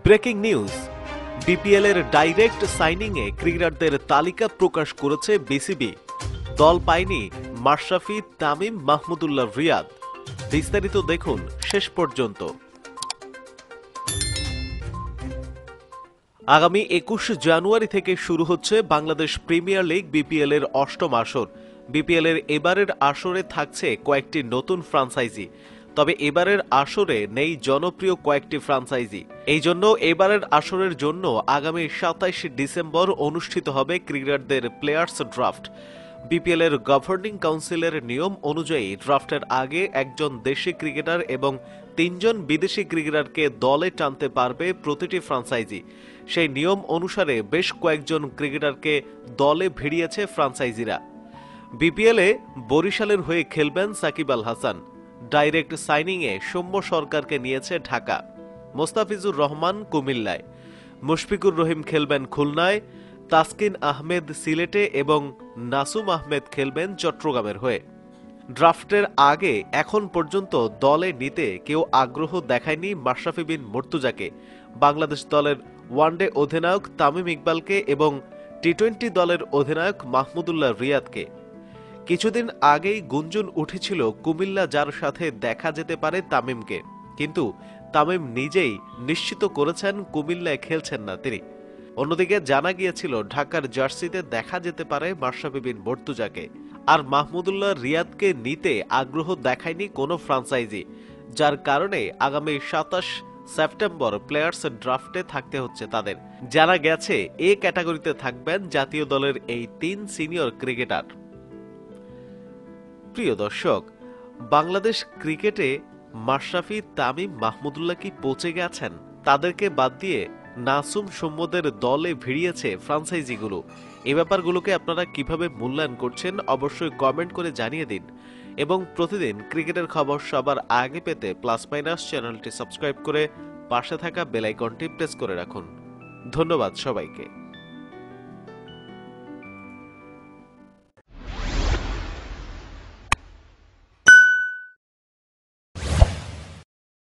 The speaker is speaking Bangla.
ব্রেকিং নিউজ, বিপিএল এর ডাইরেক্ট সাইনিং এ ক্রিকেটারদের তালিকা প্রকাশ করেছে বিসিবি। দল পায়নি মাশরাফি, তামিম, মাহমুদুল্লাহ রিয়াদ। বিস্তারিত দেখুন শেষ পর্যন্ত। আগামী 21 জানুয়ারি থেকে শুরু হচ্ছে বাংলাদেশ প্রিমিয়ার লিগ বিপিএল এর অষ্টম আসর। বিপিএল এর এবারের আসরে থাকছে কয়েকটি নতুন ফ্রাঞ্চাইজি, তবে এবারের আসরে নেই জনপ্রিয় কয়েকটি ফ্রাঞ্চাইজি। এই জন্য এবারের আসরের জন্য আগামী 27 ডিসেম্বর অনুষ্ঠিত হবে ক্রিকেটারদের প্লেয়ার্স ড্রাফট। বিপিএল এর গভর্নিং কাউন্সিলের নিয়ম অনুযায়ী ড্রাফটের আগে একজন দেশি ক্রিকেটার এবং 3 জন বিদেশি ক্রিকেটারকে দলে টানতে পারবে প্রতিটি ফ্রাঞ্চাইজি। সেই নিয়ম অনুসারে বেশ কয়েকজন ক্রিকেটারকে দলে ভিড়িয়েছে ফ্রাঞ্চাইজিরা। বিপিএলে বরিশালের হয়ে খেলবেন সাকিব আল হাসান। ডাইরেক্ট সাইনিংয়ে সৌম্য সরকারকে নিয়েছে ঢাকা। মোস্তাফিজুর রহমান কুমিল্লায়, মুশফিকুর রহিম খেলবেন খুলনায়, তাসকিন আহমেদ সিলেটে এবং নাসুম আহমেদ খেলবেন চট্টগ্রামের হয়ে। ড্রাফটের আগে এখন পর্যন্ত দলে নিতে কেউ আগ্রহ দেখায়নি মাশরাফি বিন মুর্তজাকে, বাংলাদেশ দলের ওয়ানডে অধিনায়ক তামিম ইকবালকে এবং টি-20 দলের অধিনায়ক মাহমুদুল্লাহ রিয়াদকে। কিছুদিন আগেই গুঞ্জন উঠেছিল কুমিল্লা যার সাথে দেখা যেতে পারে তামিমকে, কিন্তু তামিম নিজেই নিশ্চিত করেছেন কুমিল্লায় খেলছেন না তিনি। অন্যদিকে জানা গিয়েছিল ঢাকার জার্সিতে দেখা যেতে পারে মাশরাফি বিন মুর্তজাকে। আর মাহমুদুল্লাহ রিয়াদকে নিতে আগ্রহ দেখায়নি কোনো ফ্রাঞ্চাইজি, যার কারণে আগামী 27 সেপ্টেম্বর প্লেয়ার্স ড্রাফটে থাকতে হচ্ছে তাদের। জানা গেছে এ ক্যাটাগরিতে থাকবেন জাতীয় দলের এই 3 সিনিয়র ক্রিকেটার। প্রিয় দর্শক, বাংলাদেশ ক্রিকেটে মাশরাফি, তামিম, মাহমুদুল্লাহ কি পৌঁছে গেছেন? তাদেরকে বাদ দিয়ে নাসুম, সৌম্যদের দলে ভিড়িয়েছে ফ্রাঞ্চাইজিগুলো। এই ব্যাপারগুলোকে আপনারা কিভাবে মূল্যায়ন করছেন অবশ্যই কমেন্ট করে জানিয়ে দিন, এবং প্রতিদিন ক্রিকেটের খবর সবার আগে পেতে প্লাস মাইনাস চ্যানেলটি সাবস্ক্রাইব করে পাশে থাকা বেল আইকনটি প্রেস করে রাখুন। ধন্যবাদ সবাইকে।